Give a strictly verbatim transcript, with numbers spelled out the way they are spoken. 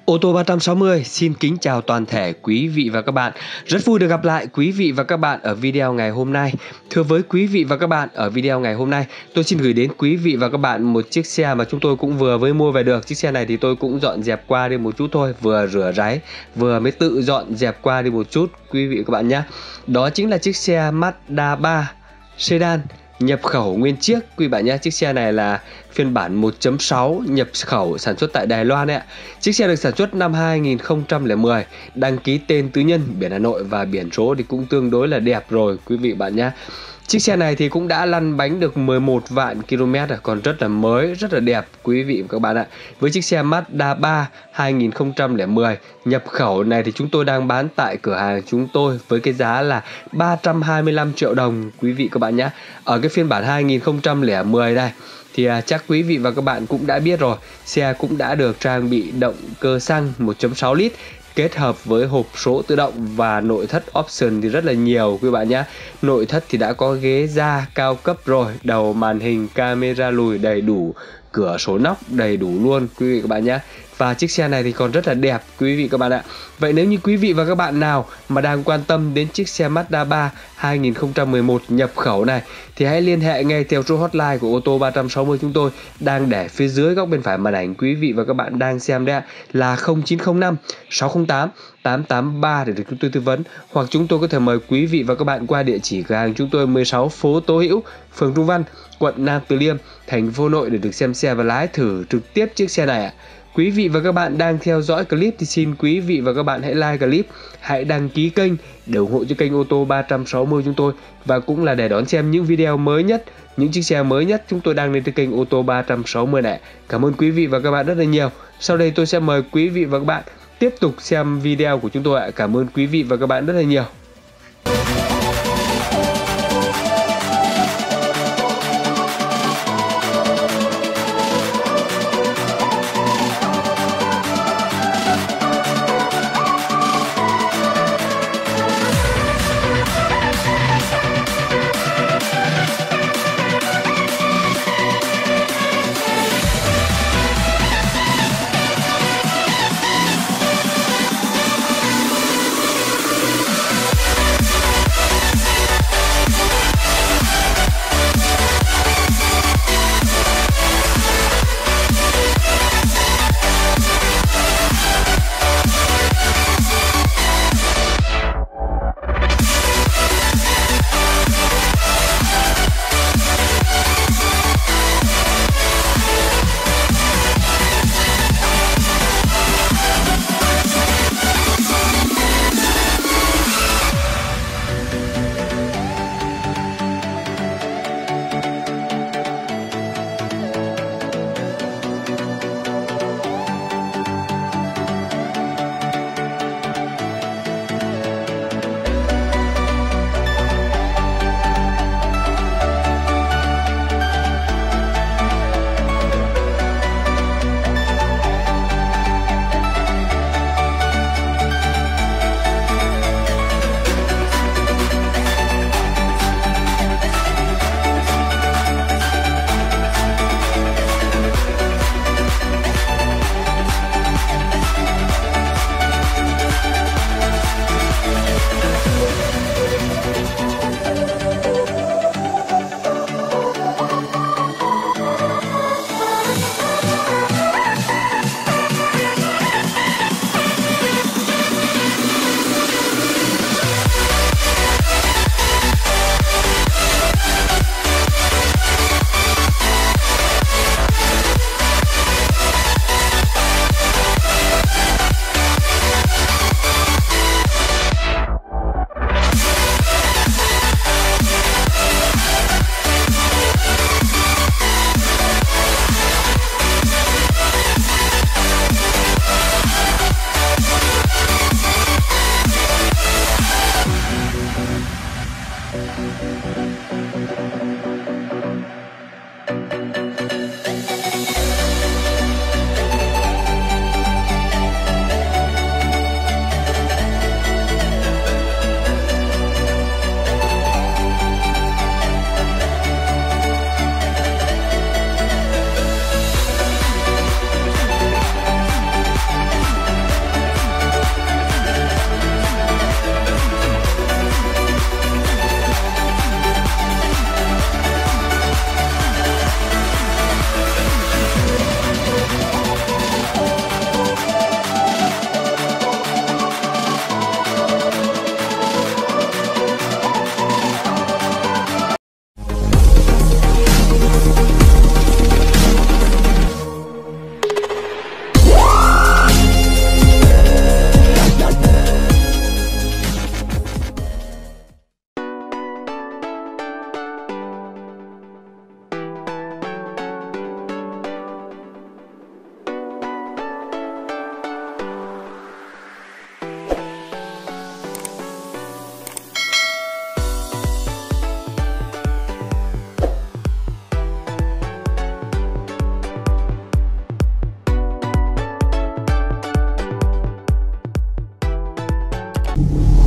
Ô tô ba trăm sáu mươi xin kính chào toàn thể quý vị và các bạn. Rất vui được gặp lại quý vị và các bạn ở video ngày hôm nay. Thưa với quý vị và các bạn, ở video ngày hôm nay tôi xin gửi đến quý vị và các bạn một chiếc xe mà chúng tôi cũng vừa mới mua về được. Chiếc xe này thì tôi cũng dọn dẹp qua đi một chút thôi, vừa rửa ráy, vừa mới tự dọn dẹp qua đi một chút quý vị và các bạn nhé. Đó chính là chiếc xe Mazda ba Sedan nhập khẩu nguyên chiếc quý bạn nhé. Chiếc xe này là phiên bản một chấm sáu nhập khẩu sản xuất tại Đài Loan đấy ạ. Chiếc xe được sản xuất năm hai nghìn không trăm lẻ mười, đăng ký tên tư nhân, biển Hà Nội và biển số thì cũng tương đối là đẹp rồi quý vị bạn nhé. Chiếc xe này thì cũng đã lăn bánh được mười một vạn ki lô mét rồi, còn rất là mới, rất là đẹp quý vị và các bạn ạ. Với chiếc xe Mazda ba hai nghìn không trăm lẻ mười nhập khẩu này thì chúng tôi đang bán tại cửa hàng chúng tôi với cái giá là ba trăm hai mươi lăm triệu đồng quý vị các bạn nhé. Ở cái phiên bản hai nghìn không trăm lẻ mười đây thì à, chắc quý vị và các bạn cũng đã biết rồi, xe cũng đã được trang bị động cơ xăng một chấm sáu lít kết hợp với hộp số tự động và nội thất option thì rất là nhiều quý bạn nhé. Nội thất thì đã có ghế da cao cấp rồi, đầu màn hình camera lùi đầy đủ, cửa sổ nóc đầy đủ luôn quý vị các bạn nhé. Và chiếc xe này thì còn rất là đẹp quý vị các bạn ạ. Vậy nếu như quý vị và các bạn nào mà đang quan tâm đến chiếc xe Mazda ba hai nghìn không trăm mười một nhập khẩu này thì hãy liên hệ ngay theo số hotline của ô tô ba trăm sáu mươi chúng tôi đang để phía dưới góc bên phải màn ảnh quý vị và các bạn đang xem đấy ạ, là không chín không năm sáu không tám tám tám ba để được chúng tôi tư vấn, hoặc chúng tôi có thể mời quý vị và các bạn qua địa chỉ cửa hàng chúng tôi mười sáu phố Tố Hữu, phường Trung Văn, quận Nam Từ Liêm, thành phố Hà Nội để được xem xe và lái thử trực tiếp chiếc xe này ạ. Quý vị và các bạn đang theo dõi clip thì xin quý vị và các bạn hãy like clip, hãy đăng ký kênh để ủng hộ cho kênh ô tô ba trăm sáu mươi chúng tôi, và cũng là để đón xem những video mới nhất, những chiếc xe mới nhất chúng tôi đang lên trên kênh ô tô ba trăm sáu mươi này. Cảm ơn quý vị và các bạn rất là nhiều. Sau đây tôi sẽ mời quý vị và các bạn tiếp tục xem video của chúng tôi ạ. Cảm ơn quý vị và các bạn rất là nhiều. ạ.